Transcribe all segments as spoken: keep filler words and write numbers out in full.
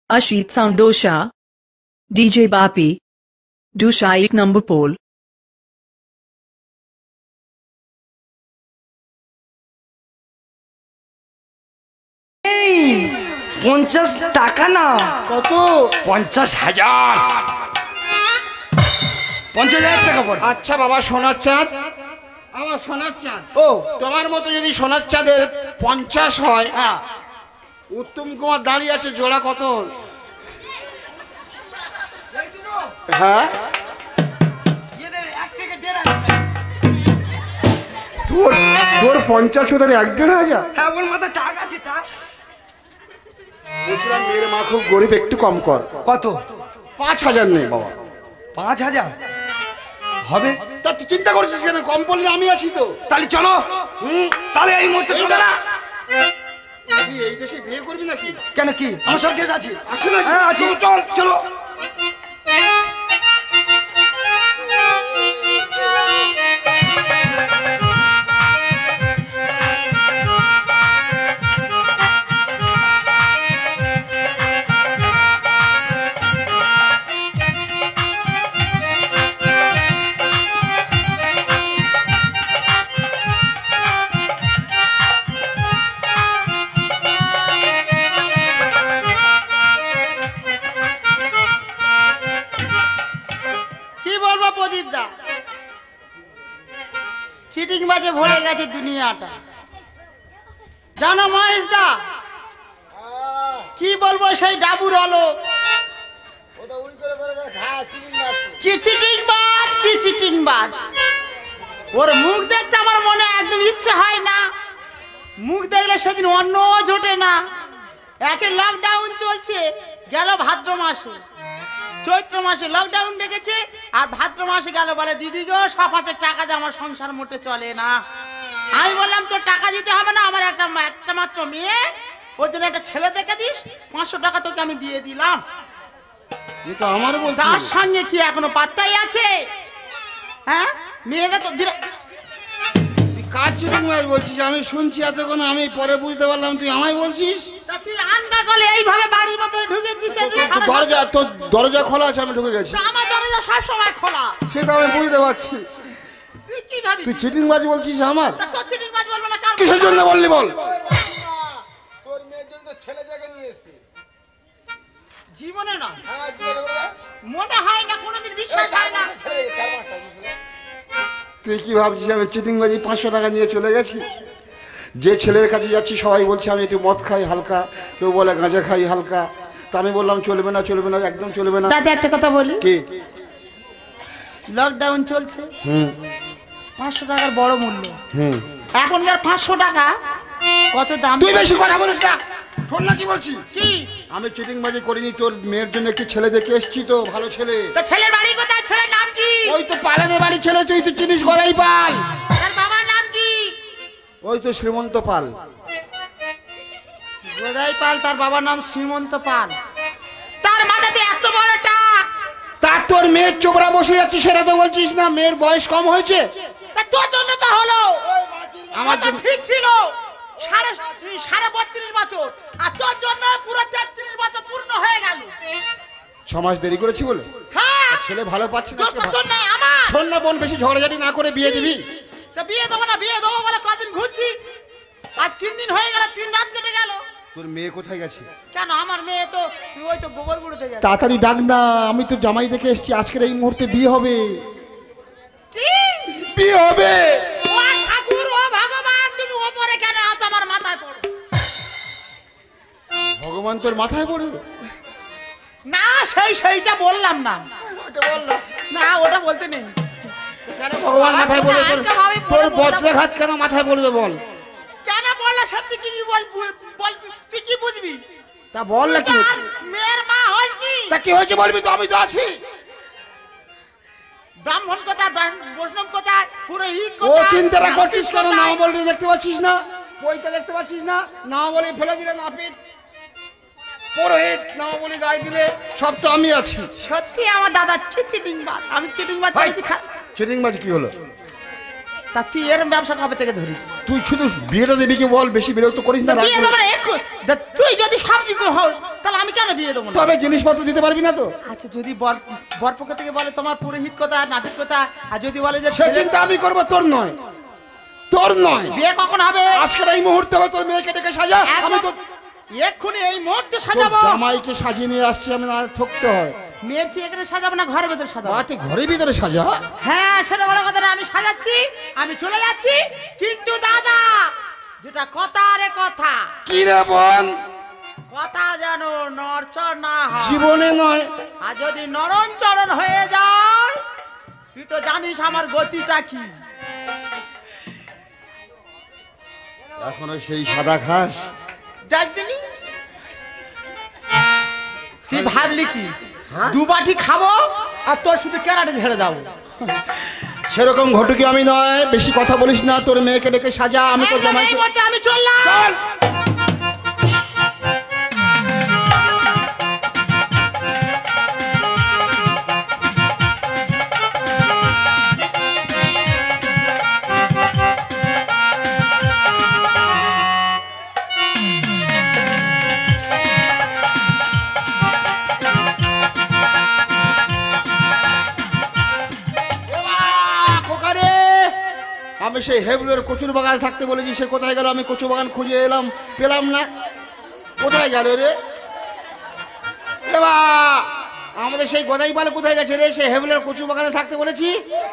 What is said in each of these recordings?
Ashit Sound Dosha, D J Bapi, Dosha एक number pole. পঞ্চাশ টাকা না কত? পঞ্চাশ হাজার পঞ্চাশ হাজার টাকা পড়ে। আচ্ছা বাবা সোনার চাঁদ, আমার সোনার চাঁদ, ও তোমার মতো যদি সোনার চাঁদের পঞ্চাশ হয়, হ্যাঁ উত্তম কুমার দাঁড়িয়ে আছে, জোড়া কত? হ্যাঁ তোর তোর পঞ্চাশ ওদের এক দেড় হাজার। হ্যাঁ ওর মাথা টাক আছে টাক। বলছিলাম মেয়ের মা খুব গরিব, একটু কম কর। কত? পাঁচ হাজার নেই বাবা। পাঁচ হাজার হবে? তা তুই চিন্তা করছিস কেন? কম বললে আমি আছি তো। তাহলে চলো, তাহলে এই মুহূর্তে চলো না। তুই এই দেশে বিয়ে করবি নাকি? কেন কি আমার সব দেশ আছে? আছে নাকি? হ্যাঁ আছে, চল চলো। চিটিং বাজে ভরে গেছে দুনিয়াটা, জানো মহেশ দা? কি বলবো, সেই ডাবুর হলো কি চিটিং বাজ, কি চিটিং বাজ। ওর মুখ দেখতে আমার মনে একদম ইচ্ছে হয় না, মুখ দেখলে সেদিন অন্য জোটে না। একে লকডাউন চলছে, গেল ভাদ্র মাসে, চৈত্র মাসে লকডাউন ডেকেছে, আর ভাদ্র মাসে গেল বলে দিদি গো সব হাজার টাকা দিয়ে আমার সংসার মোটে চলে না। আমি বললাম তোর টাকা দিতে হবে না, আমার একটা একটা মাত্র মেয়ে, ওর জন্য একটা ছেলে দেখে দিস, পাঁচশো টাকা তোকে আমি দিয়ে দিলাম। কিন্তু আমার বলছি তার সঙ্গে কি এখনো পাত্তাই আছে? হ্যাঁ মেয়েটা তো কাজ চিটিং বাজ বলছিস, আমি শুনছি এতক্ষণ, আমি পরে বুঝতে পারলাম তুই আমায় বলছিস। তা তুই আনবা গলে এইভাবে বাড়ির মধ্যে ঢুকেছিস, দরজা তোর দরজা খোলা আছে, আমি ঢুকে গেছি। আমার দরজা সব সময় খোলা, সেটা আমি বুঝতে পারছি। তুই কি ভাবি তুই চিটিং বাজ বলছিস আমার? তা তোর চিটিং বাজ বলবো না কার? কিসের জন্য বললি বল? তোর মেয়ের জন্য ছেলে জায়গা নিয়ে এসেছে। জীবনে না, হ্যাঁ জিজ্ঞাসা করে মনে হয় না, কোনোদিন বিশ্বাস হয় না। ছেলে চার পাঁচটা বুঝলে। তুই কি ভাবছিস আমি চিটিং বাজি পাঁচশো টাকা নিয়ে চলে গেছি? যে ছেলের কাছে যাচ্ছি সবাই বলছে আমি একটু মদ খাই হালকা, কেউ বলে গাঁজা খাই হালকা। তা আমি বললাম চলবে না, চলবে না, একদম চলবে না। দাদা একটা কথা বলি, কি? লকডাউন চলছে, হুম পাঁচশো টাকার বড় মূল্য। হুম এখনকার পাঁচশো টাকা কত দাম? তুই বেশি কথা বলিস না, শোন না কি বলছি। কি? আমি চিটিং বাজি করিনি, তোর মেয়ের জন্য একটি ছেলে দেখে এসছি, তো ভালো ছেলে। তো ছেলের বাড়ি কোথায়? ছেলের নাম কি? ওই তো পালানের বাড়ি ছেলে, তুই তো চিনিস গড়াই পাল। তার বাবার নাম কি? ওই তো শ্রীমন্ত পাল। গোদাই পাল, তার বাবার নাম শ্রীমন্ত পাল। তার মাথাতে এত বড় টাক। তার তোর মেয়ের চোখরা বসে যাচ্ছে, সেটা তো বলছিস না? মেয়ের বয়স কম হয়েছে। তা তোর জন্য তো হলো, আমার তো ঠিক ছিল সাড়ে সাড়ে বত্রিশ বছর, আর তোর জন্য পুরো তেত্রিশ বছর পূর্ণ হয়ে গেল। ছ মাস দেরি করেছি বলে? হ্যাঁ ছেলে ভালো পাচ্ছি না। দোষটা তোর নয়, আমার। শোন না বোন, বেশি ঝগড়াঝাটি না করে বিয়ে দিবি। তা বিয়ে দেবো না, বিয়ে দেবো বলে কদিন ঘুরছি, আজ তিন দিন হয়ে গেল, তিন রাত কেটে গেল। তোর মেয়ে কোথায় গেছে? কেন আমার মেয়ে তো ওই তো গোবর গুঁড়োতে গেছে। তাড়াতাড়ি ডাক না, আমি তো জামাই দেখে এসেছি, আজকের এই মুহূর্তে বিয়ে হবে। কি বিয়ে হবে? ও ঠাকুর, ও ভগবান, তুমি ওপরে কেন আছো? আমার মাথায় পড়ো। ভগবান তোর মাথায় পড়বে না, সেই সেইটা বললাম না, ওটা বললাম না ওটা বলতে নেই। কেন ভগবান মাথায় পড়বে? তোর তোর বজ্রাঘাত কেন মাথায় পড়বে বল? কেন বললা? সত্যি কি কি বল বল, তুই কি বুঝবি? তা বল না কি হয়েছে? মেয়ের মা হসনি, তা কি হয়েছে বলবি তো, আমি তো আছি। ব্রাহ্মণ কোথায়, বৈষ্ণব কোথায়, পুরোহিত ও কোথায়? চিন্তাটা করছিস কেন? নাও বলবি, দেখতে পাচ্ছিস না? বইটা দেখতে পাচ্ছিস না? নাও বলে ফেলে দিলে নাপিত, পুরোহিত নাও বলে গায়ে দিলে, সব তো আমি আছি। সত্যি আমার দাদা কি চিটিং বাজ, আমি চিটিং বাজ করেছি। চিটিং বাজ কি হলো? তা তুই এর ব্যবসা কবে থেকে ধরিস? তুই শুধু বিয়েটা দেবী কি বল, বেশি বিরক্ত করিস না। বিয়ে দেবো না একটু, তুই যদি সব কিছু হোস তাহলে আমি কেন বিয়ে দেবো না? তবে জিনিসপত্র দিতে পারবি না তো? আচ্ছা যদি বর বরপক্ষ থেকে বলে তোমার পুরোহিত কথা নাপিত কথা, আর যদি বলে যে সে চিন্তা আমি করবো, তোর নয়, তোর নয়। বিয়ে কখন হবে? আজকের এই মুহূর্তে হবে, তোর মেয়েকে ডেকে সাজা। আমি তো এক্ষুনি এই মুহূর্তে সাজাবো। জামাইকে সাজিয়ে নিয়ে আসছি, আমি না ঠকতে হয়। মেয়ের কি এখানে সাজাবো না ঘরের ভেতরে সাজাবো? তুই ঘরের ভিতরে সাজা। হ্যাঁ সেটা বড় কথা না, আমি সাজাচ্ছি, আমি চলে যাচ্ছি। কিন্তু দাদা যেটা কথা রে কথা, কি রে বোন? কথা যেন নড়চড় না হয় জীবনে নয়। আর যদি নরম চরণ হয়ে যায়, তুই তো জানিস আমার গতিটা কি। এখনো সেই সাদা খাস? দেখ দিনি তুই ভাবলি কি দু বাটি খাবো আর তোর শুধু কেরাটে ঝেড়ে দাও? সেরকম ঘটুকি আমি নয়, বেশি কথা বলিস না। তোর মেয়েকে ডেকে সাজা, আমি তোর জামাইকে। আমি চললাম। আমি সেই হেবলের কচুর বাগানে থাকতে বলেছি, সে কোথায় গেল? আমি কচু বাগান খুঁজে এলাম, পেলাম না। কোথায় গেল রে? এবা আমাদের সেই গদাই বালে কোথায় গেছে রে? সে হেবলের কচু বাগানে থাকতে বলেছি।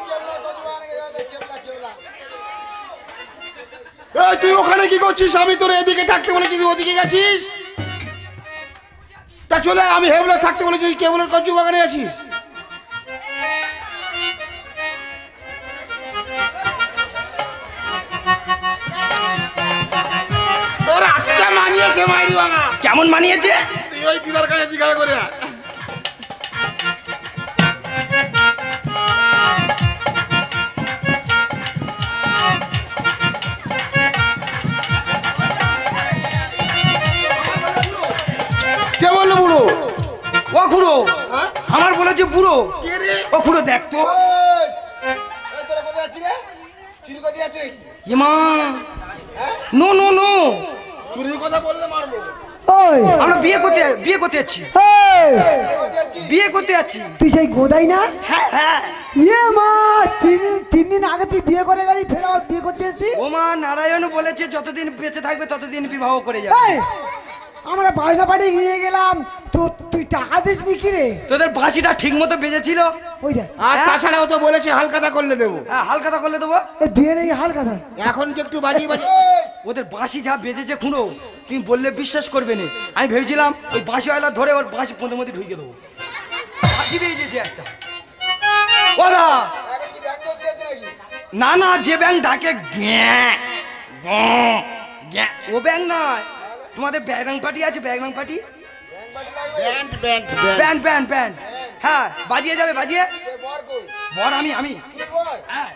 এই তুই ওখানে কি করছিস? আমি তোর এদিকে থাকতে বলেছি, তুই ওদিকে গেছিস। তা চলে, আমি হেবলের থাকতে বলেছি, কেবলের কচু বাগানে আছিস। কেমন মানিয়েছে? তুই ওই দিদার কাছে জিজ্ঞাসা করে আয়। কে বললো বুড়ো? ও খুড়ো, আমার বলেছে বুড়ো। ও খুড়ো দেখ তো, মা নো নো নো, চুরির কথা বললে মারবো। আমরা বিয়ে করতে বিয়ে করতে যাচ্ছি, বিয়ে করতে যাচ্ছি। তুই সেই গোদাই না? হ্যাঁ হ্যাঁ। ইয়ে মা, তিন তিন দিন আগে তুই বিয়ে করে গেলি, ফের আবার বিয়ে করতে এসেছিস? ও মা, নারায়ণ বলেছে যতদিন বেঁচে থাকবে ততদিন বিবাহ করে যাবে। এই, আমরা বায়না পাঠিয়ে নিয়ে গেলাম, তো তুই টাকা দিস নি কি রে? তোদের বাঁশিটা ঠিক মতো বেজেছিল? ওই দেখ। আর তাছাড়াও তো বলেছে হালকাতা করলে দেবো। হ্যাঁ হালকাতা করলে দেবো। এই বিয়ে নেই হালকাতা। এখন কি একটু বাজিয়ে বাজিয়ে ওদের বাঁশি যা বেজেছে খুঁড়ো, তুমি বললে বিশ্বাস করবে না। আমি ভেবেছিলাম ওই বাঁশিওয়ালা ধরে ওর বাঁশি পথে মধ্যে ঢুকে দেবো। বাঁশি বেজেছে একটা। ওরা না না, যে ব্যাং ডাকে গ্যাঁ গ্যাঁ গ্যাঁ, ও ব্যাং নয়। তোমাদের ব্যাং পার্টি আছে? Band party, band band band band band. হ্যাঁ বাজিয়ে যাবে, বাজিয়ে। বর আমি আমি হ্যাঁ।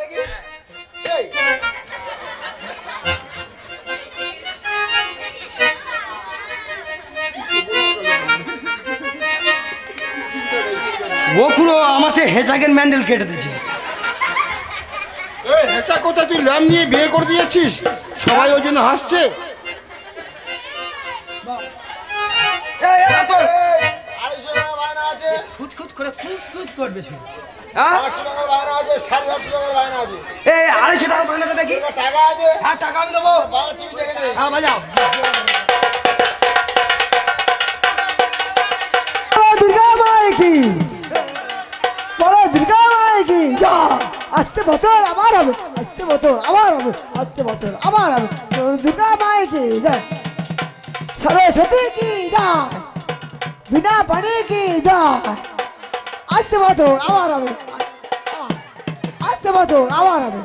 ও খুড়ো, আমার সে হেজাগের ম্যান্ডেল কেটে দিয়েছে। এই হেচা কথা, তুই ল্যাম নিয়ে বিয়ে করে দিয়েছিস, সবাই ওই জন্য হাসছে। খুচখুচ করে খুচখুচ করবে শুধু। হ্যাঁ সাড়ে সাতশো টাকার বায়না আছে। এই আড়াইশো টাকা বায়নাটা দেখি। টাকা আছে? হ্যাঁ টাকা আমি দেবো। হ্যাঁ বাজাও। দুর্গা মাই কি, বলো দুর্গা মাই কি। যা, আসছে বছর আবার হবে, আসছে বছর আবার হবে, আসছে বছর আবার হবে। দুর্গা মাই কি যা, সরস্বতী কি যা, বিনা পানি কি যা, আসছে বছর আবার হবে, আসছে বছর আবার হবে।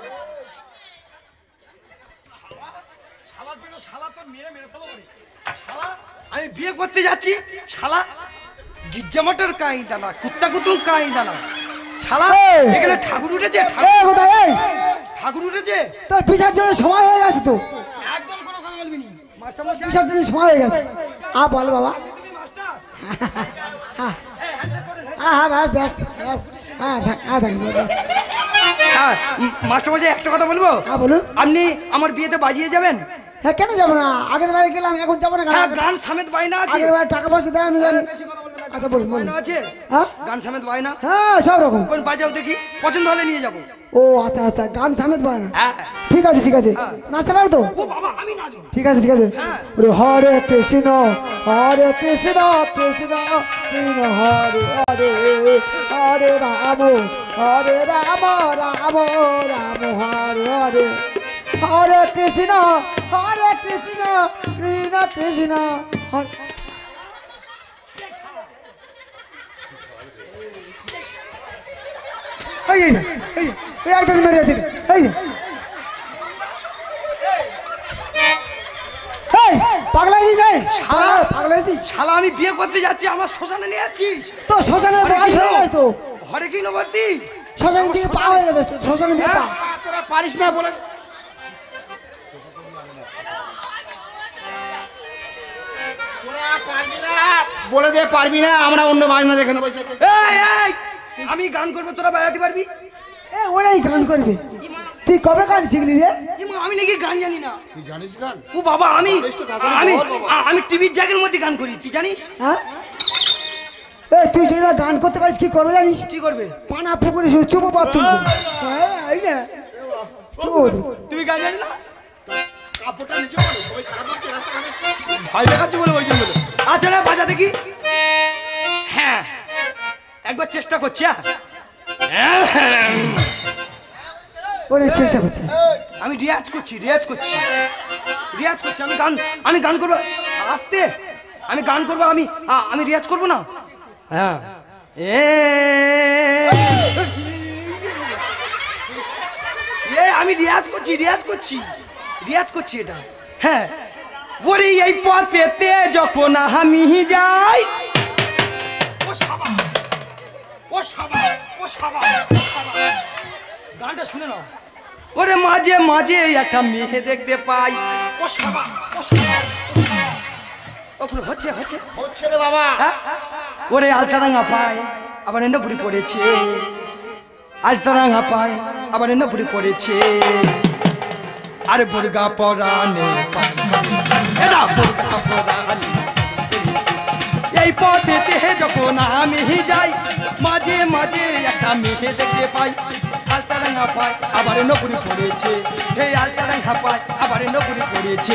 আমি বিয়ে করতে যাচ্ছি, শালা গির্জা মটর কাই দানা, কুত্তা কুতু কাই দানা। শালা এখানে ঠাকুর উঠেছে, ঠাকুর উঠেছে। তোর বিসর্জনের সময় হয়ে গেছে তো, একদম কোনো কথা বলবি নি। বিসর্জনের সময় হয়ে গেছে। আ বল বাবা। হ্যাঁ হ্যাঁ ব্যাস ব্যাস, হ্যাঁ হ্যাঁ ব্যাস। তা মাস্টার মশাই একটা কথা বলবো? হ্যাঁ বলুন। আপনি আমার বিয়েতে বাজিয়ে যাবেন? হ্যাঁ কেন যাবো না, আগের বারে গেলাম এখন যাবো না কেন? হ্যাঁ, গান সমেত বায়না আছে। আগের বারে টাকা পয়সা দেয় আমি জানি। আচ্ছা বলুন বলুন। বায়না আছে? হ্যাঁ গান সমেত বায়না? হ্যাঁ সব রকম। কোন বাজাও দেখি, পছন্দ হলে নিয়ে যাবো। ও আচ্ছা আচ্ছা, গান সামেত পায় না। হ্যাঁ ঠিক আছে ঠিক আছে, নাচতে পারো তো? ও বাবা, আমি নাচবো। ঠিক আছে ঠিক আছে। ওরে হরে কৃষ্ণ হরে কৃষ্ণ কৃষ্ণ কৃষ্ণ হরে হরে হরে রাম হরে রাম রাম রাম হরে হরে হরে কৃষ্ণ হরে কৃষ্ণ কৃষ্ণ কৃষ্ণ হরে। এই না এই এই একটা মেরে আছে এই না এই পাগলা হইছিস নাই শালা, পাগলা হইছিস শালা, আমি বিয়ে করতে যাচ্ছি, আমার শ্মশানে নিয়ে যাচ্ছিস? তো শ্মশানের বয়স হয়ে যায় তো, হরে কি নবদ্বী শ্মশানের দিকে পা হয়ে যাবে, শ্মশানের দিকে পা। তোরা পারিস না বলে বলে দে পারবি না, আমরা অন্য বাজনা দেখে নেবো। এই এই আমি গান করবো, তোরা বাজাতে পারবি? এ ওরাই গান করবে। তুই কবে গান শিখলি রে? ইমা, আমি নাকি গান জানি না। তুই জানিস গান? ও বাবা, আমি জানিস তো, তাড়াতাড়ি আমি বল বাবা। আ- আমি টিভির জায়গার মধ্যে গান করি, তুই জানিস? হ্যাঁ এ তুই যদি না গান করতে পারিস কি করবে জানিস? কি করবে? পানা পুকুরে শুধু চুপো পাত তুলবো। হ্যাঁ এই না চুপো পাত। তুমি গান জানি না? কাপড়টা নিচে পড়ে, সবাই খারাপ লাগছে রাস্তাঘাটে। ভয় দেখাচ্ছি বলে ওই জন্য। আচ্ছা রে, বাজা দেখি। হ্যাঁ, একবার চেষ্টা করছি। হ্যাঁ, ওরে চেষ্টা করছে। আমি রিয়াজ করছি, রিয়াজ করছি, রিয়াজ করছি। আমি গান আমি গান করবো আস্তে, আমি গান করবো, আমি আ- আমি রিয়াজ করবো না। হ্যাঁ, এ এ, আমি রিয়াজ করছি, রিয়াজ করছি, রিয়াজ করছি এটা। হ্যাঁ, ওরে এই পথেতে যখন আমি যাই, ও সাবা, ও সাবা, ও সাবা, ও সাবা। গানটা শুনে নাও। ওরে মাঝে মাঝে একটা মেয়ে দেখতে পাই, ও সাবা, ও সাবা, ও সাবা। ওগুলো হচ্ছে হচ্ছে হচ্ছে রে বাবা। হ্যাঁ? ওরে আলতারাঙ্গা পায় আবার এনে বুড়ি পড়েছে, আলতারাঙ্গা পায় আবার এনে বুড়ি পড়েছে, আরে বুর্গা পরানে এটা বুর্গা পরানে। এই পথেতে যখন আমি যাই, মাঝে মাঝে একটা মেয়ে দেখতে পাই, আলতারাঙ্গা পায় আবার এনে বুড়ি পড়েছে, এই আলতারাঙ্গা পায় আবার এনে বুড়ি পড়েছে।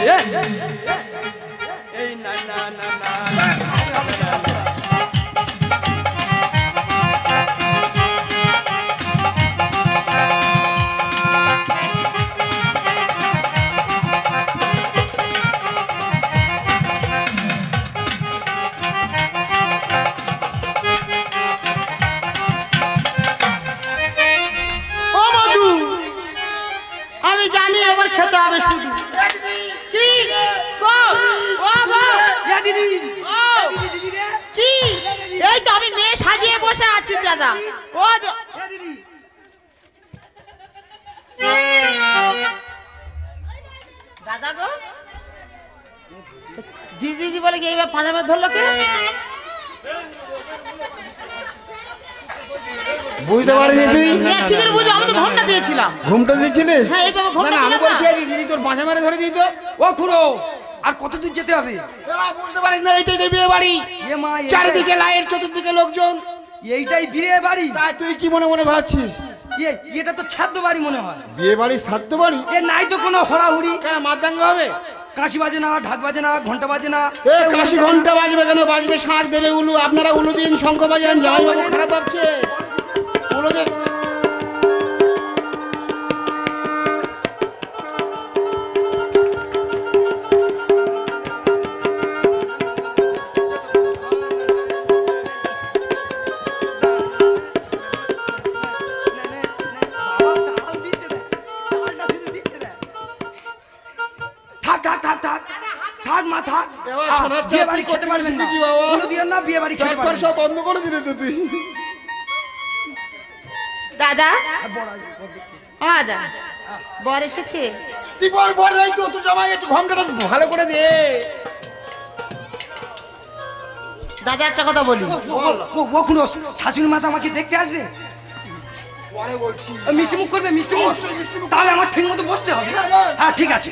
এই না না না না না না না। ও মধু, আমি জানি এবার খেতে হবে শুধু। কি গো, ও গো, ইয়া দিদি, ও দিদি, দিদি রে, কি? এই তো আমি মেয়ে সাজিয়ে বসে আছি দাদা। ও দ- ইয়া দিদি। দাদা গো, দিদি দিদি বলে কি এইবার পাঁজামে ধরলো কে? বুঝতে পারিনি তুই? এ, কি করে বুঝবো? আমি তো ঘন্টা দিয়েছিলাম। ঘুমটা দিচ্ছিলিস? হ্যাঁ, এইভাবে ঘন্টা না, না, আমি দিলাম বলছি না। এই দিদি তোর পাশে মারে ধরে দিত। ও খুড়ো, আর কত দূর যেতে হবে? বুঝতে পারিস না, এইটাই তো বিয়ে বাড়ি। এ মা, এইটাই- চারিদিকে লাইট, চতুর্দিকে লোকজন। এইটাই বিয়ে বাড়ি? তা তুই কি মনে মনে ভাবছিস? এ, এটা তো ছাদ্য বাড়ি মনে হয়। বিয়ে বাড়ি থাকতে বাড়ি? এ নাই তো কোনো হড়াহুড়ি, কেন মাতদাঙ্গা হবে? কাশি বাজে না, ঢাক বাজে না, ঘন্টা বাজে না। এ কাশি ঘন্টা বাজবে কেন? বাজবে শাঁখ দেবে উলু। আপনারা উলু দিন, শঙ্খ বাজান, জামাইবাবু খারাপ ভাবছে। উলু দিন। থাক থাক থাক থাক থাক মা থাক। এবার আহ, শোনার বিয়ে চাপ বাড়ি কি খেতে করতে পারবেন না, শিখেছি বাবা? কোনো দিন না বিয়ে বাড়ি খেতে তারপর পারবেন সব না। বন্ধ করে দিলে তো তুই। দাদা, ও দাদা, বর এসেছে? তুই বল বল নাই তো, তুই জামাই একটু ঘন্টাটা ভালো করে দে। দাদা একটা কথা বলি। ও, ও, ও, ও কোনো শাশুড়ি মাতা আমাকে দেখতে আসবে? পরে বলছি। ওই মিষ্টি মুখ করবে মিষ্টি মুখ অবশ্যই মিষ্টি মুখ। তাহলে আমার ঠিক মতো বসতে হবে। হ্যাঁ ঠিক আছে।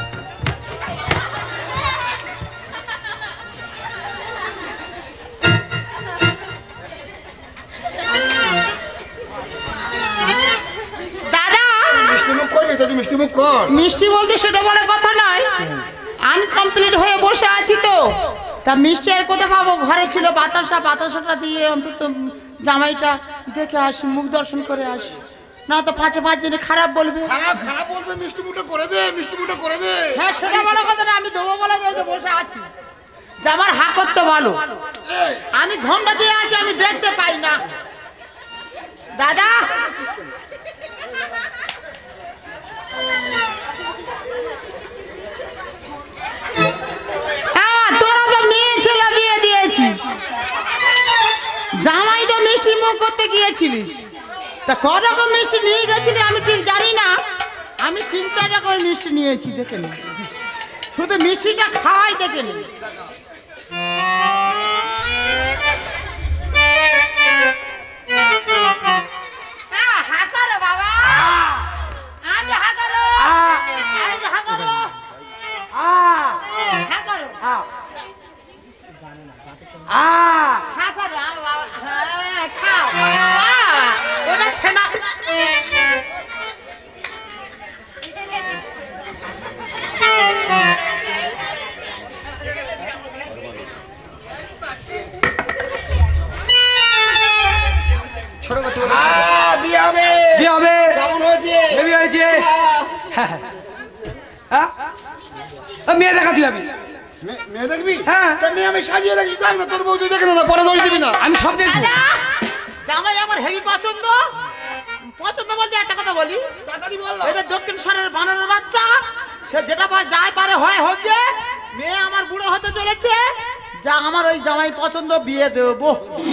দাদা মিষ্টি মুখ করবি তো, মিষ্টি মুখ কর। মিষ্টি বলতে সেটা বড় কথা নয়, আনকমপ্লিট হয়ে বসে আছি তো, তা মিষ্টি আর কোথায় পাবো? ঘরে ছিল বাতাসা, বাতাসাটা দিয়ে অন্তত জামাইটা দেখে আসি, মুখ দর্শন করে আসি, না তো পাঁচে পাঁচ জনে খারাপ বলবে। খারাপ খারাপ বলবে, মিষ্টি মুখটা করে দে, মিষ্টি মুখটা করে দে। হ্যাঁ সেটা বড় কথা না, আমি দেবো বলে তো বসে আছি, যে আমার হা করতে ভালো, এই, আমি ঘন্টা দিয়ে আছি, আমি দেখতে পাই না। দাদা হ্যাঁ, তোরা তো মেয়ে ছেলে বিয়ে দিয়েছিস, জামাই তো মিষ্টি মুখ করতে গিয়েছিলিস, তা ক রকম মিষ্টি নিয়ে গেছিলি আমি ঠিক জানি না, আমি তিন চার রকমের মিষ্টি নিয়েছি, দেখে নি, শুধু মিষ্টিটা খাওয়াই দেখে নি। হ্যাঁ, হা করো বাবা, আরে হা করো, আরে হা করো, হা করো, হা করো, আ বাবা, হ্যাঁ, খাও, আ, ওটা ছেনা। ছোট কথা বলে আহ, বিয়ে হবে। বিয়ে হবে। কেমন হয়েছে? হেভি হয়েছে। হ্যাঁ হ্যাঁ ও, মেয়ে দেখা তুই আমি মে- মেয়ে দেখবি? হ্যাঁ। তা মেয়ে আমি সাজিয়ে রাখি, দেখ না তোর বউ তুই দেখে না, পরে দোষ দিবি না। আমি সব দেখবো। দাদা জামাই আমার হেভি পছন্দ, পছন্দ বলতে একটা কথা বলি, তাড়াতাড়ি বল না। এটা দক্ষিণেশ্বরের বানরের বাচ্চা, সে যেটা পারে যাই পারে হয় হোক গে, মেয়ে আমার বুড়ো হতে চলেছে, যা আমার ওই জামাই পছন্দ, বিয়ে দেবো।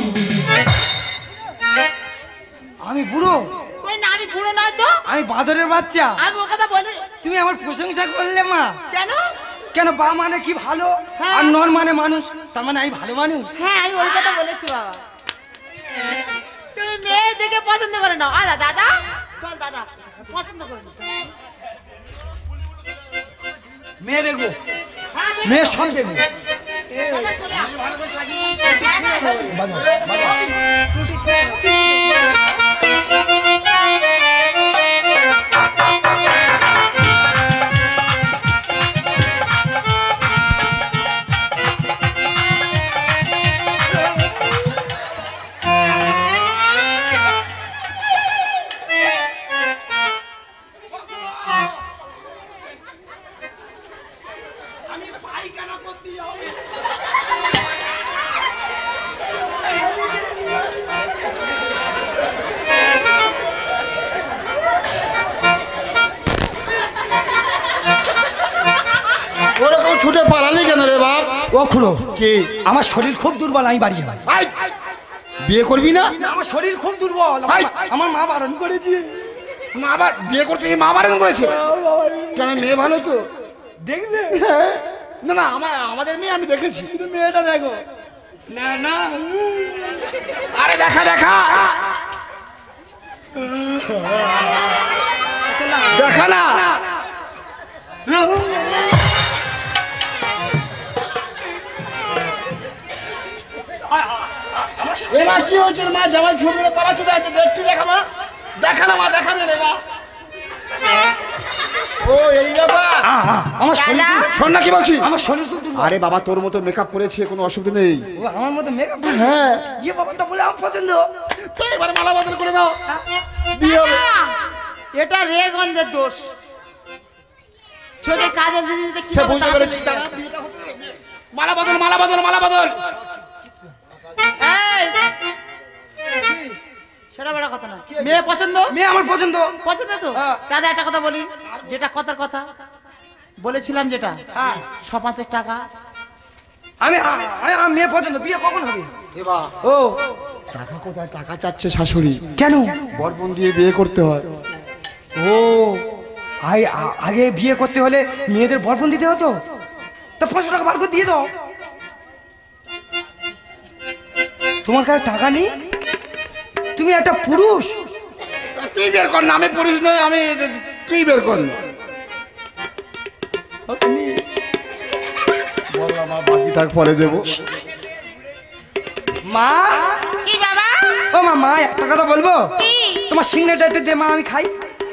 আমি বুড়ো? কই না, আমি বুড়ো নয় তো, আমি বাঁদরের বাচ্চা? আমি ও কথা বলি। তুমি আমার প্রশংসা করলে মা। কেন? কেন, বা মানে কি ভালো, হ্যাঁ। আর নর মানে মানুষ, তার মানে আমি ভালো মানুষ। হ্যাঁ আমি ওই কথা বলেছি বাবা, তুমি মেয়ে দেখে পছন্দ করে নাও। আদা দাদা চল, দাদা পছন্দ করে নাও। মেয়ে দেখবো, হ্যাঁ, দেখো। মেয়ের সব দেখবো। দাদা, চলে আস। আমি পায়খানা করতে হবে। ওরকম ছুটে পালালি কেন রে বাপ? ও খুড়ো, কি? আমার শরীর খুব দুর্বল, আমি বাড়ি যাই। আই, বিয়ে করবি না? না, আমার শরীর খুব দুর্বল, আমার আই। মা- আমার মা বারণ করেছে। মা আবার বিয়ে করতে গিয়ে মা বারণ করেছে? কেন, মেয়ে ভালো তো? দেখবে হ্যাঁ। না না, আমার আমাদের মেয়ে আমি দেখেছি। শুধু মেয়েটা দেখো না না। আরে দেখা দেখা দেখা না। এবার কি হয়েছে মা? জামাই ঝুমড়ে পালাচ্ছে, একটু দেখা মা, দেখা না মা, দেখা দে রে মা। ও এই ব্যাপার। আমার শরীর দাদা খুব- শোন না কি বলছি। আমার শরীর খুব দুর্বল। আরে বাবা, তোর মতো মেকআপ করেছে, কোনো অসুবিধা নেই। ও, আমার মতো মেকআপ। হ্যাঁ, ইয়ে বাবা, তা বলে আমার পছন্দ। তো এবার মালা বদল করে দাও, বিয়ে হবে। এটা রেগন্ধের দোষ, চোখে কাজল দিদি দিতে কি সে হবে বুঝতে তাড়াতাড়ি পেরেছি, লেগে দাঁড়া, যাচ্ছে। বিয়েটা হতে দে। মালা বদল, মালা বদল, মালা বদল। এই, সেটা বড় কথা না, মেয়ে পছন্দ, মেয়ে আমার পছন্দ। পছন্দ তো। হ্যাঁ। দাদা একটা কথা বলি, যেটা কথার কথা বলেছিলাম, যেটা হ্যাঁ, ছ পাঁচের টাকা, আমি আমি- আমার মেয়ে পছন্দ। বিয়ে কখন হবে? এবার ও টাকা কোথায়? টাকা চাচ্ছে শাশুড়ি। কেন? বরপণ দিয়ে বিয়ে করতে হয়। ও আই- আ- আগে বিয়ে করতে হলে মেয়েদের বরপণ দিতে হতো, তা পাঁচশো টাকা বার করে দিয়ে দাও। তোমার কাছে টাকা নেই? তুমি একটা পুরুষ, তুই বের কর না, আমি পুলিশ নই, আমি তুই বের কর না। বললাম মা বাকি থাক পরে দেবো। মা কি বাবা? ও মা মা একটা কথা বলবো? তোমার সিগনেচার একটু দে মা, আমি খাই।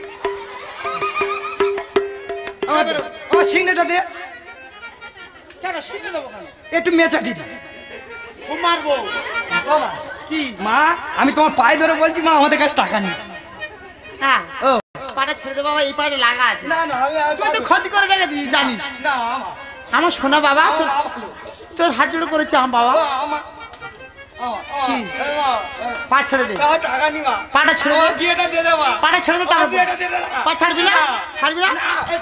আমার আমার সিগনেচার দে। কেন শিখে দেবো কেন? একটু মেচাটি দে। ও মারবো। ও মা কি মা, আমি তোমার পায়ে ধরে বলছি মা, আমাদের কাছে টাকা নেই। হ্যাঁ ও পাটা ছেড়ে দে বাবা, এই পায়ে লাগা আছে। না না আমি তুই তো ক্ষতি করে রেখে দিস জানিস। না আমার শোনা বাবা, তোর তোর হাত জোড়ে করেছে আম বাবা। আমার কি? কি মা পা ছেড়ে দে, টাকা নি মা, পাটা ছেড়ে দে, বিয়েটা দিয়ে দে মা, পাটা ছেড়ে দে, তারপর বিয়েটা দিয়ে দে না। পা ছাড়বি না? ছাড়বি না?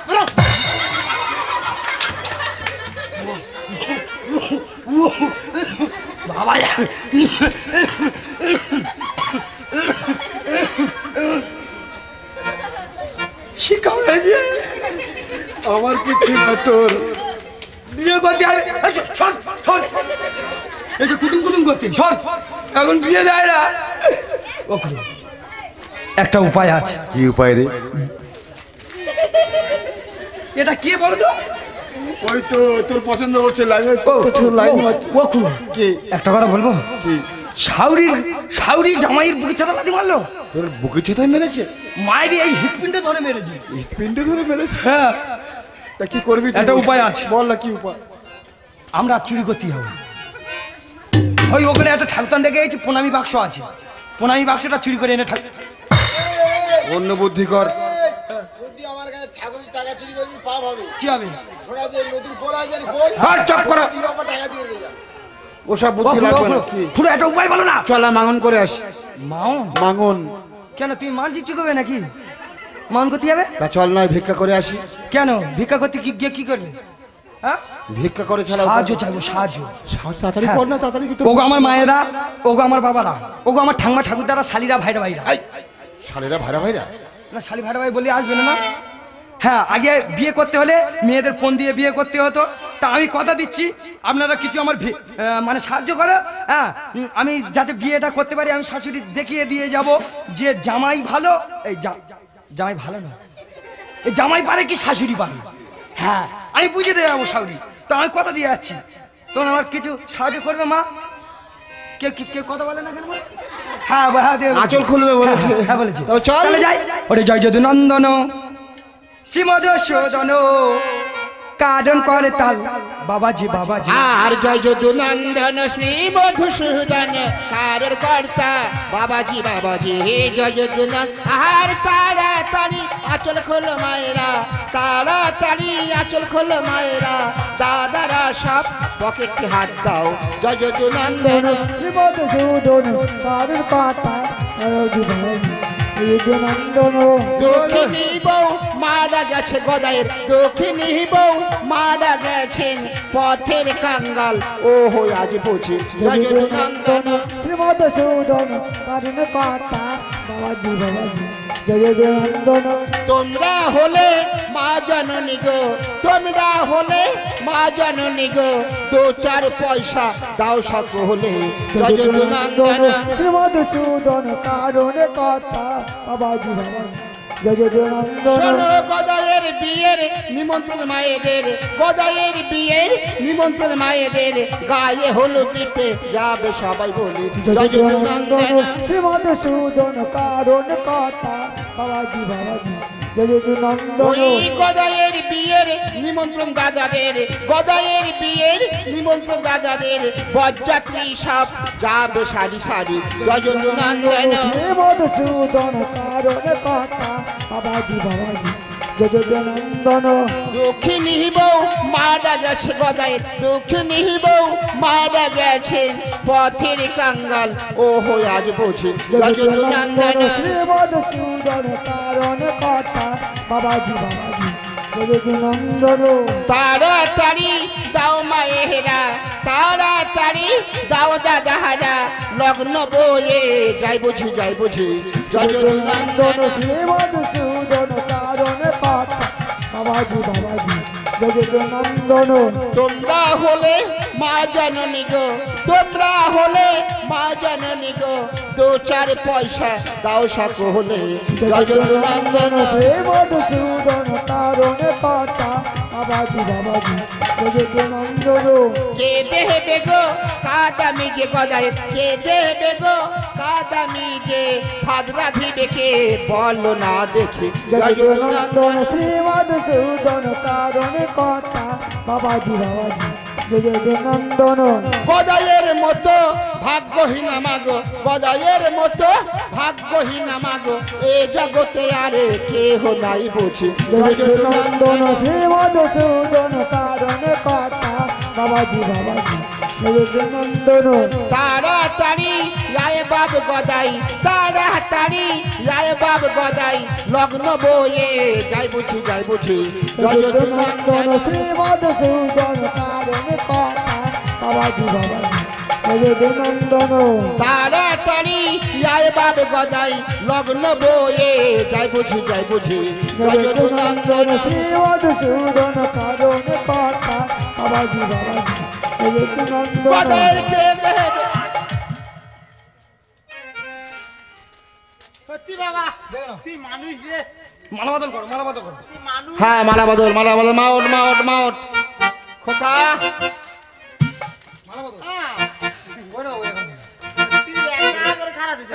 বাবা শিক্ষা হয়েছে আমার কিছু না তোর বিয়ে করতে হবে। এই যে, সর, সর। এই যে কুটুম কুটুম করতে সর, এখন বিয়ে দেয় না। ও খুড়ো, একটা উপায় আছে। কি উপায় রে? এটা কে বলো তো? ওই তো তোর পছন্দ হচ্ছে লাইন, ও, লাইন ও, ও খুড়ো, কি একটা কথা বলবো? কি? শাউরির শাউরি জামাইয়ের বুকে ছাতা লাথি মারলো, তোর বুকে চোথায় মেরেছে? মায়ের এই হৃৎপিণ্ডে ধরে মেরেছে। হৃৎপিণ্ডে ধরে মেরেছে? হ্যাঁ, তা কি করবি তুই? একটা উপায় আছে। বল না কি উপায়? আমরা চুরি করতে হবে। ওই ওখানে একটা ঠাকুরতান দেখে গেছি, প্রণামী বাক্স আছে, প্রণামী বাক্সটা চুরি করে এনে ঠাকুর। অন্য বুদ্ধি কর। বুদ্ধি আমার কাছে ঠাকুরের টাকা চুরি করবি পাপ হবে। কি হবে? ঘোড়া যে নদীর পোল আছে পোল, হাট চপ করা, নদীর বাবা টাকা দিয়ে দিয়ে যা। ওসব বুদ্ধি লাগবে না। কি? পুরো একটা উপায় বলো না। চল মাঙ্গন করে আসি। মাও মাঙ্গন? কেন তুমি মান চিচ্ছু করবে নাকি? মান করতে যাবে? তা চল নয় ভিক্ষা করে আসি। কেন ভিক্ষা করতে কি গিয়ে কি করবে? হ্যাঁ, ভিক্ষা করে ছাড়া সাহায্য চাইবো, সাহায্য। সাহায্য তাড়াতাড়ি হ্যাঁ। কর না, তাড়াতাড়ি কি? ওগো আমার মায়েরা, ওগো আমার বাবারা, ওগো আমার ঠাম্মা ঠাকুরদারা, শালিরা, ভাইরা ভাইরা। শালেরা ভাইরা ভাইরা না শালি ভাইরা ভাই বলে আসবে না? হ্যাঁ, আগে বিয়ে করতে হলে মেয়েদের ফোন দিয়ে বিয়ে করতে হতো। তা আমি কথা দিচ্ছি, আপনারা কিছু আমার ভি- আহ, মানে সাহায্য করো। হ্যাঁ, উম, আমি যাতে বিয়েটা করতে পারি, আমি শাশুড়ি দেখিয়ে দিয়ে যাব যে জামাই ভালো, এই জা- জামাই ভালো না, এই জামাই পারে কি শাশুড়ি পারে। হ্যাঁ, আমি বুঝে দিয়ে যাবো শাশুড়ি। তো আমি কথা দিয়ে যাচ্ছি, তখন আমার কিছু সাহায্য করবে মা। কে কে কে কথা বলে না কেন মা? হ্যাঁ হ্যাঁ দিয়ে বলছি। আঁচল খুলবে বলেছে। হ্যাঁ, হ্যাঁ বলেছে। তো চল। তাহলে যাই। ওরে জয় যদু নন্দন শ্রীমদোষধন কারণ করে তাল বাবাজি বাবাজি। আর জয় যদুনন্দন শ্রী মধুসূদন কারের কর্তা বাবাজি বাবাজি হে জয় যদুনন্দন। আর তাড়াতাড়ি আঁচল খোলো মায়েরা, তাড়াতাড়ি আঁচল খোলো মায়েরা, দাদারা সব পকেটে হাত দাও জয় যদুনন্দন। শ্রীমধুসূদন কারুর কথা বাবাজি বাবাজি নন্দন। দক্ষিণী বউ মারা গেছে গদায়ের, দক্ষিণী বউ মারা গেছেন পথের কাঙ্গাল, ও হয়ে আজ বুঝি জয় যদুনন্দন। শ্রীমধুসূদন কারুর কথা বাবাজি বাবাজি নন্দন। তোমরা হলে মা জননী গো, তোমরা হলে মা জননী গো, দু চার পয়সা দাও সকলে জয় যদুনন্দন। শ্রীমধুসূদন কারুর কথা বাবাজি বাবাজি নন্দন। শোনো গদায়ের বিয়ের নিমন্ত্রণ মায়েদের, গদায়ের বিয়ের নিমন্ত্রণ মায়েদের, গায়ে হলুদ দিতে যাবে সবাই বলি জয় যদুনন্দন। শ্রীমধুসূদন কারণ কথা বাবাজি বাবাজি নন্দন। ওই গদায়ের বিয়ের নিমন্ত্রণ দাদাদের, গদায়ের বিয়ের নিমন্ত্রণ দাদাদের, বরযাত্রী সব যাবে সারি সারি জয় যদুনন্দন। শ্রীমধুসূদন কারণ কথা বাবাজি বাবাজি নন্দন। দক্ষিণী বউ মারা গেছে গদায়ের, দক্ষিণী বউ মারা গেছে পথের কাঙ্গাল, ও হয়ে আজ বুঝি জয় যদুনন্দন। শ্রীমধুসূদন কারণ কথা বাবাজি বাবাজি নন্দন। তাড়াতাড়ি দাও মায়েরা, তাড়াতাড়ি দাও দাদাহারা, লগ্ন বয়ে যাই বুঝি যাই বুঝি জয় যদুনন্দন। শ্রীমধুসূদন কারণ কথা বাবাজি বাবাজি জগদনন্দন তোমরা হলে মা জননী গো, তোমরা হলে মা জননী গো, দু চার পয়সা দাও সকলে জগদনন্দন শ্রী মধুসূদন কারণে কথা বাবাজি বাবাজি জগদনন্দন কে দেবে গো কাদামি যে গদায়, কে দেবে গো কাদামি যে ভাগ রাধিবে কে বলো না দেখি জগদনন্দন শ্রী মধুসূদন কারণে কথা বাবাজি বাবাজি জগদনন্দন গদায়ের মতো ভাগ্যহীন মাগো, গদায়ের মতো ভাগ্যহীন মাগো, এ জগতে আরে কেহ নাই বুঝি জগদনন্দন শ্রী মধুসূদন কারণে কথা বাবাজি বাবাজি জগদনন্দন তাড়াতাড়ি আয় বাব গদাই, তাড়াতাড়ি আয় বাব গদাই, লগ্ন বয়ে যাই বুঝি যাই বুঝি জগদনন্দন শ্রী মধুসূদন কারণে কথা বাবাজি বাবাজি জগদনন্দন তাড়াতাড়ি আয় বাব গদাই, লগ্ন বয়ে যাই বুঝি যাই বুঝি জগদনন্দন শ্রী মধুসূদন কারণে কথা বাবাজি বাবাজি জগদনন্দন গদাইয়ের কে দেবে সত্যি বাবা তুই মানুষ রে, মালা বদল করো মালা বদল করো তুই মানুষ। হ্যাঁ মালা বদল মালা বদল মাউট মাউট মাউট খোকা মালা বদল হ্যাঁ, ওই না ওই এখন তুই একা করে খারাপ দিছিস।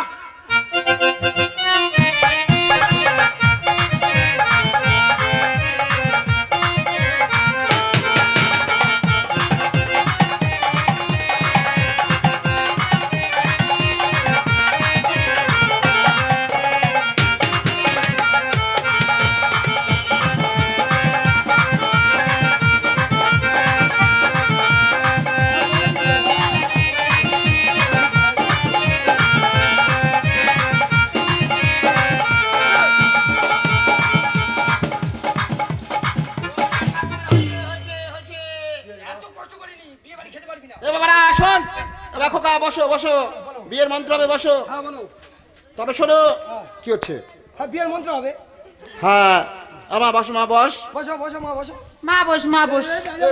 এ বাবারা শোন, এবার খোকা বসো বসো, বিয়ের মন্ত্র হবে বসো। হ্যাঁ বলো তবে শোনো কি হচ্ছে? হ্যাঁ বিয়ের মন্ত্র হবে। হ্যাঁ আমার বস মা বস। বসো বসো মা বসো। মা বস মা বস।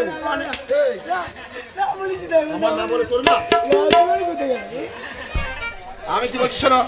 আমার নাম বলে তোর মা? আমি কি বলছি শোনো,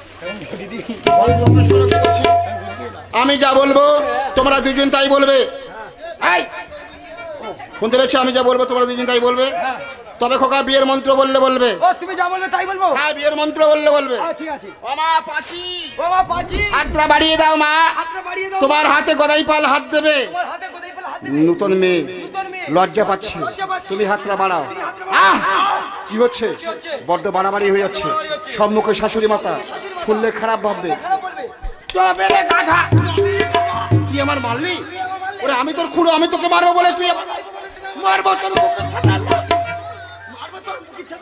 আমি যা বলবো তোমরা দুজন তাই বলবে। এই, শুনতে পেয়েছো? আমি যা বলবো তোমরা দুজন তাই বলবে। তবে খোকা বিয়ের মন্ত্র বললে বলবে। ও তুমি যা বলবে তাই বলবো। হ্যাঁ বিয়ের মন্ত্র বললে বলবে। হ্যাঁ ঠিক আছে। ও মা পাচি, ও মা পাঁচি হাতটা বাড়িয়ে দাও মা, হাতটা বাড়িয়ে দাও। তোমার হাতে গদাই পাল হাত দেবে। তোমার হাতে কোথায় পেলে হাত দিবে। নতুন মেয়ে নতুন মেয়ে লজ্জা পাচ্ছি, লজ্জা পাচ্ছি। তুমি হাতটা বাড়াও। তুমি হাতটা আহ! বাড়াও। কি হচ্ছে? বড্ড বাড়াবাড়ি হয়ে যাচ্ছে। সম্মুখে শাশুড়ি মাতা শুনলে খারাপ ভাববে। খারাপ বলবে। তবে রে গাধা, তুই আমার মারলি? ওরে আমি তোর খুঁড়ো, আমি তোকে মারবো বলে তুই আমার মারবো তোর বুকে ছাড়া। মারবো তোর মুখে ছাড়া।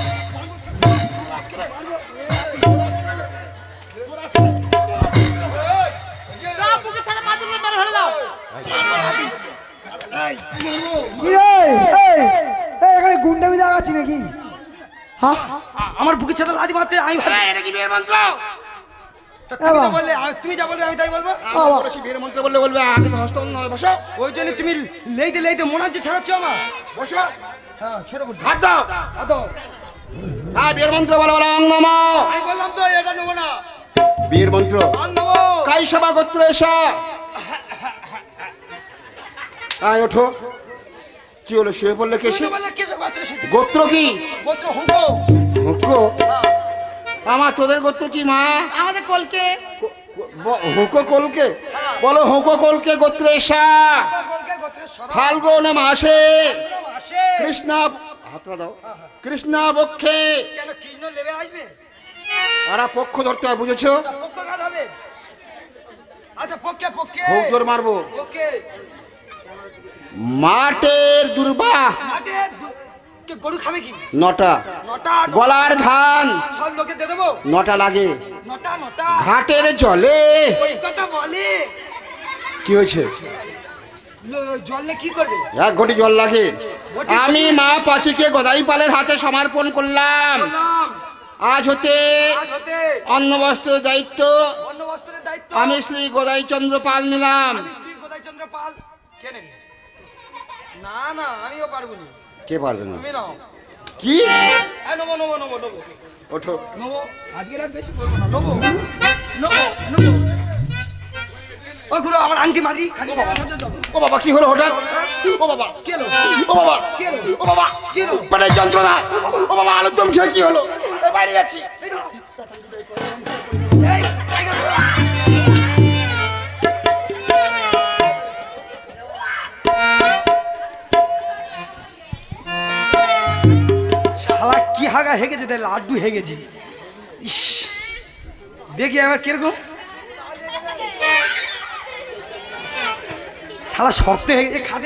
সব বুকের সাথে পাতি দিয়ে মেরে ফেলে দাও। কি রে এই এই এখানে গুন্ডামি দেখাচ্ছি নাকি? হ্যাঁ আ- আমার বুকে ছাড়া লাদি মারতে আমি ভাবি। এই, এটা কি বিয়ের মন্ত্র? তা তুমি যা বললে আর তুমি যা বলবে আমি তাই বলবো। আমি বলেছি বিয়ের মন্ত্র বললে বলবে, আগে তো হস্ত নয়। বসো ওই জন্য তুমি লেইতে লেইতে মনে হচ্ছে ছাড়াচ্ছ আমার। বসো, হ্যাঁ ছোট বুদ্ধি। হাত দাও। আদো হ্যাঁ বিয়ের মন্ত্র বলো বলো। অং নমঃ আমি বললাম তো এটা নেবো না। বিয়ের মন্ত্র আং নেবো। কাই সভা গোত্র এসা। আয় ওঠো। কি হলো, শুয়ে পড়লে কেসে? তুমি বললে কেসে গোত্র শুদ্ধি। গোত্র কি? গোত্র হুঁকো। হুকো? আমার তোদের গোত্র কি মা? আমাদের কলকে ব- হুকো কলকে? বলো হুঁকো কলকে গোত্র এসা। কলকে গোত্রের সরা ফাল্গুন মাসে আসে। কৃষ্ণ, হাতটা দাও। কৃষ্ণ পক্ষে। কেন কৃষ্ণ লেবে আসবে? আর পক্ষ ধরতে হয়, বুঝেছো? তা পক্ষ কাজ হবে। আচ্ছা পক্ষে পক্ষে। হোক জোর মারবো। পক্ষে। মাঠের দুর্বা মাঠে দু- কে গরু খাবে কি? নটা। নটা গলার ধান সব লোকে দিয়ে দেবো। নটা লাগে। নটা নটা ঘাটের জলে। ওই কথা বলে। কি হয়েছে? লো- জলে কি করবে? এক ঘটি জল লাগে। আমি মা পাচিকে গদাই পালের হাতে সমর্পণ করলাম। বললাম আজ হতে আজ হতে অন্ন বস্ত্রের দায়িত্ব অন্য বস্ত্রের দায়িত্ব আমি শ্রী গদাই চন্দ্র পাল নিলাম। আমি শ্রী গোদাই চন্দ্র পাল কে নেবে? না না আমিও পারবো না। কে পারবে না? তুমি নাও। কি? এই নবো নবো নবো নবো। ওঠো। নবো। আজকে রাত বেশি করবো না। নবো। নবো নবো। ও গুরু আমার আংটি মারি। ও বাবা কি হলো হঠাৎ? ও বাবা কি হলো? ও বাবা কি হলো? ও বাবা কি হলো? পেটের যন্ত্রণা। ও বাবা আলুর দম খেয়ে কি হলো? এই বাইরে যাচ্ছি। শালা কি হাগা হেগেছে তাই লাড্ডু হেগেছে। ইস দেখি এবার কিরকম শালা শক্ত হেগেছে খাদে।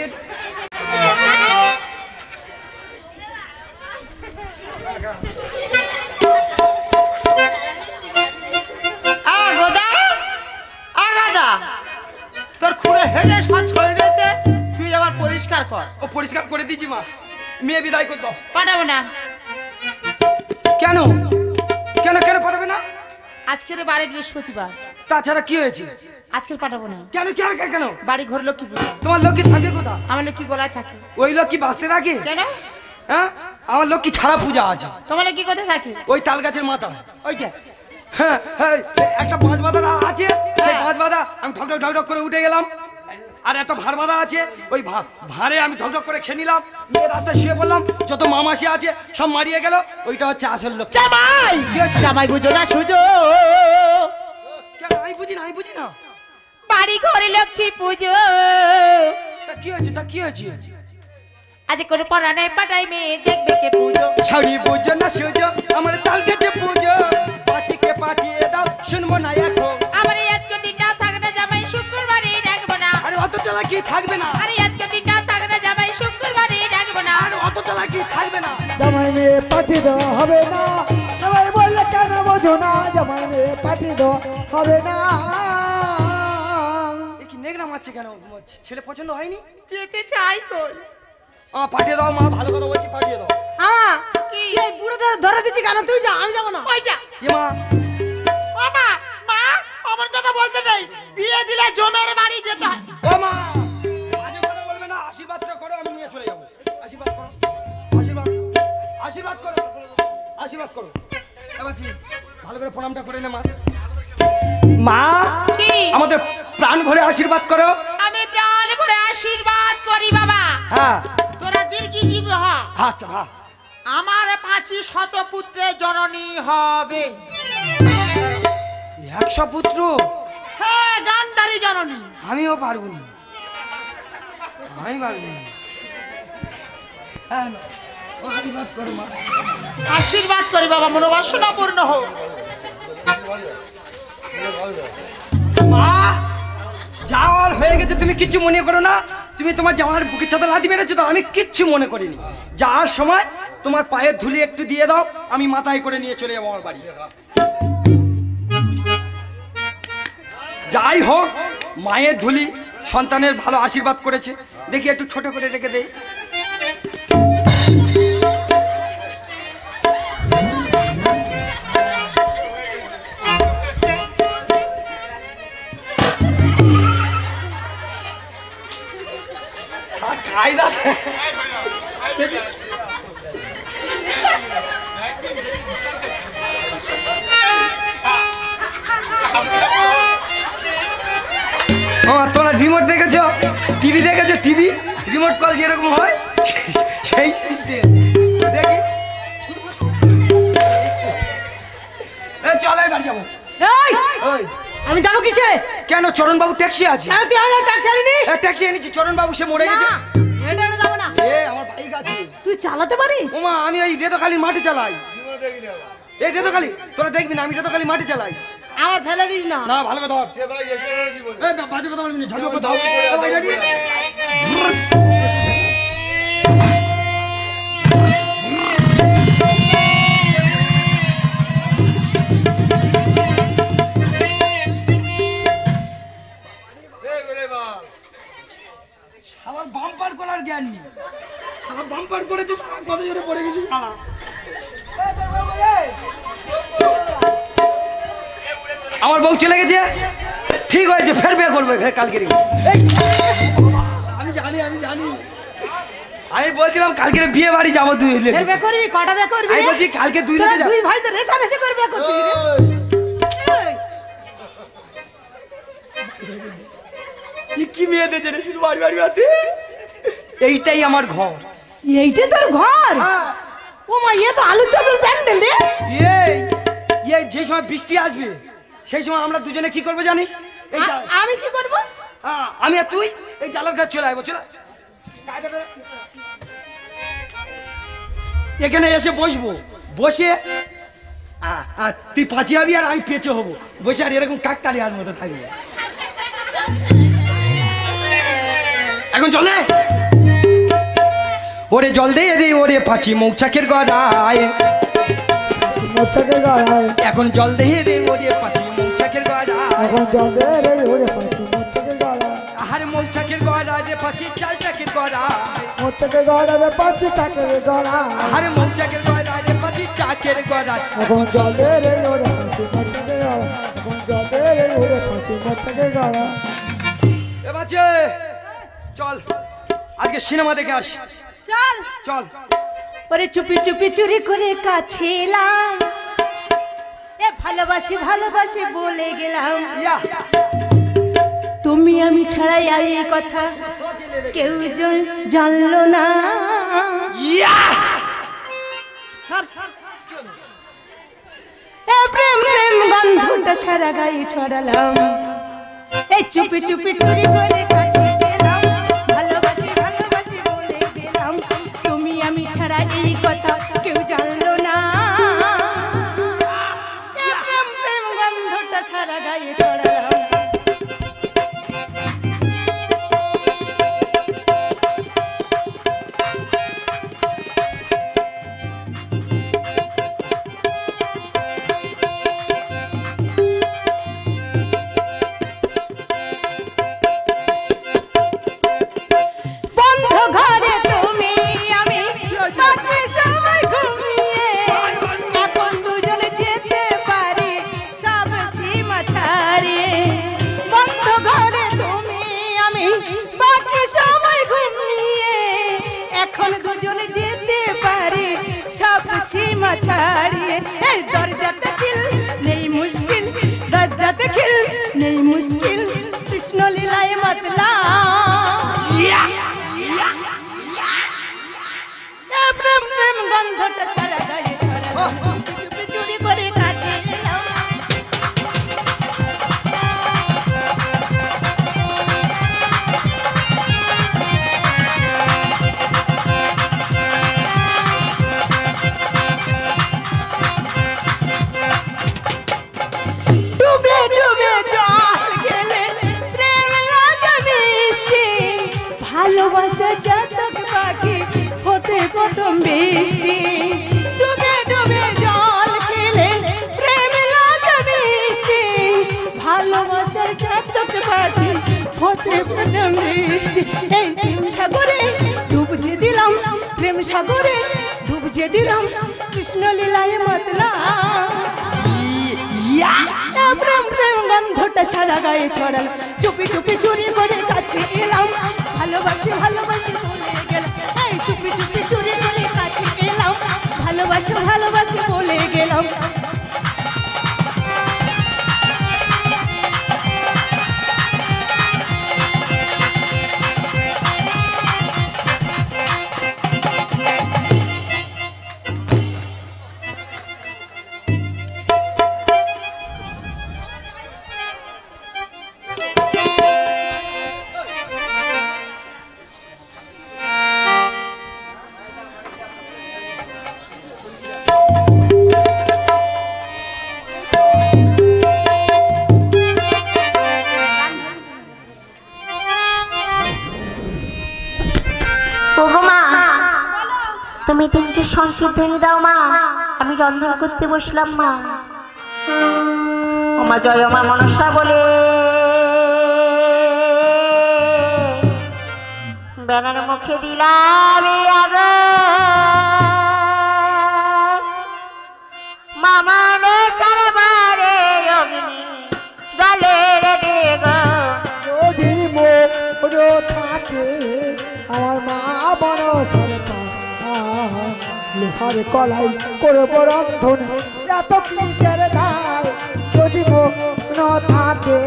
তোর খুঁড়ে হেগে সব ছড়ে রয়েছে, তুই আবার পরিষ্কার কর। ও পরিষ্কার করে দিয়েছি মা, মেয়ে বিদায় কর দাও। পাঠাবো না। কেন কেন কেন পাঠাবে না? আজকের বারে বৃহস্পতিবার, তাছাড়া কি হয়েছে? আজকের পাঠাবো না। কেন কেন কেন? বাড়ি ঘর লক্ষ্মী পূজা। তোমার লক্ষ্মী থাকে কোথা? আমার লক্ষ্মী গলায় থাকে। ওই লক্ষ্মী বাঁচতে রাখে কেন? হ্যাঁ আমার লক্ষ্মী ছাড়া পূজা আছে। তোমার লক্ষ্মী কোথায় থাকে? ওই তাল গাছের মাথা। ওইটা হ্যাঁ হ্যাঁ একটা বাঁশ বাঁধা আছে, সেই বাঁশ বাঁধা আমি ঢক ঢক ঢক ঢক করে উঠে গেলাম। আর একটা ভার বাঁধা আছে, ওই ভারে আমি ঢক ঢক করে খেয়ে নিলাম। নিয়ে রাস্তায় শুয়ে বললাম, যত মামাসি আছে সব মারিয়ে গেল। ওইটা হচ্ছে আসল লক্ষ্মী। জামাই জামাই বুঝো না সুজো। কেন আমি বুঝি না, আমি বুঝি না। বাড়ি ঘরে লক্ষ্মী পুজো। তা কি হয়েছে? তা কি হয়েছে? আজ কোনো পড়া নাই পাঠাই মেয়ে দেখবে কে পুজো। শাড়ি বুঝো না সুজো, আমার তাল গাছে পুজো। পাঁচিকে পাঠিয়ে দাও, শুনবো না এখন। আমার আজকে দিনটা থাকবে না জামাই, শুক্রবারে ডাকবো না। আরে অত চালাকি থাকবে না। আরে আজকে দিনটা থাকবে না জামাই, শুক্রবারে ডাকবো না। আরে অত চালাকি থাকবে না। জামাই মেয়ে পাঠিয়ে দেওয়া হবে না। জামাই বললে কেন বোঝো না? জামাই মেয়ে পাঠিয়ে দেওয়া হবে না। এ কি নেগড়া মারছে কেন? ছেলে পছন্দ হয়নি? যেতে চাই কই। আ পাঠিয়ে দাও মা, ভালো কথা বলছি, পাঠিয়ে দাও। আমা কি? এই বুড়োটা ধরে দিচ্ছি কেন? তুই যা, আমি যাবো না। ওই যা। কি মা? ও মা, মা আমার কথা বলতে নেই। বিয়ে দিলে জমের বাড়ি যেতে হয়। ও মা আজে কথা বলবে না, আশীর্বাদ করো, আমি নিয়ে চলে যাবো। আশীর্বাদ করো, আশীর্বাদ আশীর্বাদ করো, আশীর্বাদ করো। এবার ভালো করে প্রণামটা করে নে মা। মা কি? আমাদের প্রাণ ভরে আশীর্বাদ করো। আমি প্রাণ ভরে আশীর্বাদ করি বাবা। হ্যাঁ তোরা দীর্ঘী জীব হ। আচ্ছা হ্যাঁ। আমার পাঁচি শত পুত্রের জননী হবে। একশো পুত্র? হ্যাঁ গান্ধারী জননী। আমিও পারবো না, আমি পারবো না। হ্যাঁ আশীর্বাদ করো মা। আশীর্বাদ করি বাবা, মনোবাসনা পূর্ণ হোক। মা যাওয়ার হয়ে গেছে, তুমি কিচ্ছু মনে করো না। তুমি তোমার জামার বুকের চাদর লাথি মেরেছো তো, আমি কিচ্ছু মনে করিনি। যাওয়ার সময় তোমার পায়ের ধুলি একটু দিয়ে দাও, আমি মাথায় করে নিয়ে চলে যাবো আমার বাড়ি। যাই হোক, মায়ের ধুলি সন্তানের ভালো আশীর্বাদ করেছে, দেখি একটু ছোট করে রেখে দেই। কায়দা তোমরা রিমোট দেখেছো? টিভি দেখেছো? টিভি রিমোট কল যেরকম হয় সেই সিস্টেম। দেখি চলে বাড়ি যাবো। আমি যাবো কিসে? কেন? চরণ বাবু ট্যাক্সি আছে। তুই আগে ট্যাক্সি আনিনি? ট্যাক্সি এনেছি, চরণ বাবু সে মরে গেছে। এটা এটা যাবো না। এ আমার বাইক আছে। তুই চালাতে পারিস? ওমা আমি এই রেতোখালির মাঠে চালাই। এই রেতোখালি তোরা দেখবি না, আমি রেতোখালি মাঠে চালাই। আমার ফেলে দিস না। না ভালো কথা ধর। এই বাজে কথা বলবি না, ঝগড়া কথা হবে। এ ভাই রেডি? আমার বাম্পার করার জ্ঞান নেই। আমার বাম্পার করে তো কত জোরে পড়ে গেছি। আমার বউ চলে গেছে, ঠিক হয়েছে, ফের বিয়ে করবে ফের কালকে। আমি জানি আমি জানি আমি বলছিলাম কালকে বিয়ে বাড়ি যাবো দুই বে করবি কটা বে করবি আমি বলছি কালকে দুই তোরা লেগে দুই ভাই তো রেসা রেসা করবে করতে কি মেয়ে দেছে রে শুধু বাড়ি বাড়ি বাতে এইটাই আমার ঘর এইটা তোর ঘর ও মা এ তো আলু চপের প্যান্ডেল রে এই এই যে সময় বৃষ্টি আসবে সেই সময় আমরা দুজনে কি করব জানিস এই আমি কি করব আমি আর তুই এই জালার কাছে চলে আইবো চল এখানে এসে বসবো বসে আর তুই পাঁচি হবি আর আমি পেঁচে হবো বসে আর এরকম কাকতালিয়ার মতো থাকবো এখন চলে ওরে জল দে রে ওরে পাঁচি মৌচাকের গড়ায় মৌচাকের গড়ায় এখন জল দে রে ওরে পাঁচি মৌচাকের গড়ায় এখন জল দে রে ওরে পাঁচি মৌচাকের গড়ায় আরে মৌচাকের গড়ায় রে পাঁচি চালটাকের গড়ায় মৌচাকের গড়ায় রে পাঁচি চাকের গড়ায় আরে মৌচাকের গড়ায় রে পাঁচি চাকের গড়ায় এখন জল দে রে ওরে পাঁচি মৌচাকের গড়ায় এখন জল দে রে ওরে পাঁচি মৌচাকের গড়ায় এ বাচ্চা চল আজকে সিনেমা দেখে আসি চল চল ওরে চুপি চুপি চুরি করে কাছে এলাম এ ভালোবাসি ভালোবাসি বলে গেলাম ইয়া তুমি আমি ছাড়াই আর এই কথা কেউ জন- জানলো না ইয়া ছাড়, ছাড়, চল। এ প্রেম প্রেম গন্ধটা সারা গায়ে ছড়ালাম এই চুপি চুপি চুরি করে কাছে গেলাম ভালোবাসি ভালোবাসি বলে গেলাম তুমি আমি ছাড়া এই কথা কেউ জানলো না এ প্রেম প্রেম গন্ধটা সারা গায়ে ছড়ালাম বন্ধ ঘরে তুমি আমি বাকি সবাই ঘুমিয়ে এখন দুজনে যেতে পারি সব সীমা ছাড়িয়ে বন্ধ ঘরে তুমি আমি বাকি সবাই ঘুমিয়ে এখন দুজনে যেতে পারি সব সীমা ছাড়িয়ে এই দরজাটা খিল নেই মুশকিল দরজাতে খিল নেই মুশকিল কৃষ্ণ লীলায় মতলা প্রেম প্রেম গন্ধটা সারা গায়ে ছড়ালাম চুপি চুরি করে কাছে এলাম ডুবে ডুবে জল গেলে প্রেম লাগে মিষ্টি ভালোবাসা জাতক পাখি ফোটে প্রথম বৃষ্টি ডুবে ডুবে জল খেলে প্রেম লাগে মিষ্টি ভালোবাসার জাতক পাখি ফোটে প্রথম বৃষ্টি এই প্রেম সাগরে ডুব যে দিলাম প্রেম সাগরে ডুব যে দিলাম কৃষ্ণ লীলায় মতলা প্রেম প্রেম গন্ধটা সারা গায়ে ছড়াল চুপি চুপি চুরি করে কাছে এলাম ভালোবাসি ভালোবাসি বলে গেলাম এই চুপি চুপি চুরি করে কাছে এলাম ভালোবাসি ভালোবাসি বলে গেলাম ওগো মা তুমি তিনটে সংস্কৃত ধ্বনি দাও মা আমি রন্ধন করতে বসলাম মা ও মা জয় মা মনসা বলে বেনার মুখে দিলাম আগে মামা সারবারে অগ্নি জলের দেগ যদি মোর থাকে আমার মা বনসা লোহার কলাই করব রন্ধন এত কিসের দায় যদি মন থাকে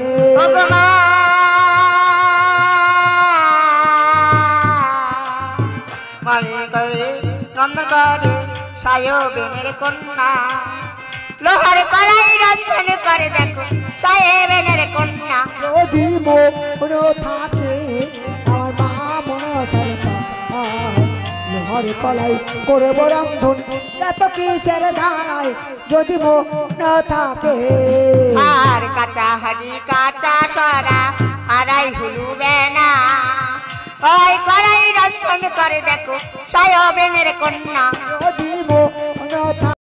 রন্ধন করে সাহেবের কন্যা লোহার কলাই রন্ধন করে দেখো সাহেবের কন্যা যদি মন থাকে আমার মা মনসার লোহার কলাই করব রন্ধন এত কিসের দায় যদি মন থাকে আর কাঁচা হাড়ি কাঁচা সরা আড়াই হুলুবে না ওই কড়াই রন্ধন করে দেখো সাহেবের কন্যা যদি মন থাকে